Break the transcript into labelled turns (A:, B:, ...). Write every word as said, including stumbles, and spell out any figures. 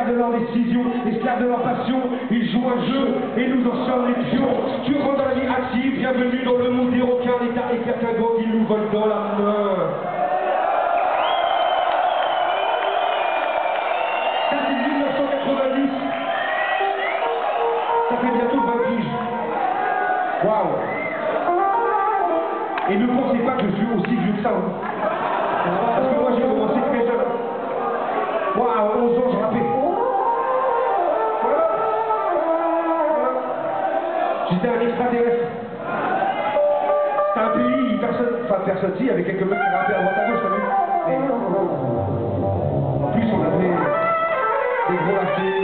A: esclaves de leur décision, esclaves de leur passion. Ils jouent un jeu et nous en sommes les pions. Tu rentres dans la vie active, bienvenue dans le monde des requins. L'État éclate un gang, ils nous volent dans la main. Ça c'est mille neuf cent quatre-vingt-dix. Ça fait bientôt vingt piges. Waouh. Et ne pensez pas que je suis aussi vieux que ça. Hein. Parce que moi j'ai commencé très jeune. Moi à onze ans je rappais. J'étais un extraterrestre. C'était un pays, personne, enfin personne si, il y avait quelques mecs qui rappaient à droite à gauche, t'as vu. Mais en plus on avait des gros lacets.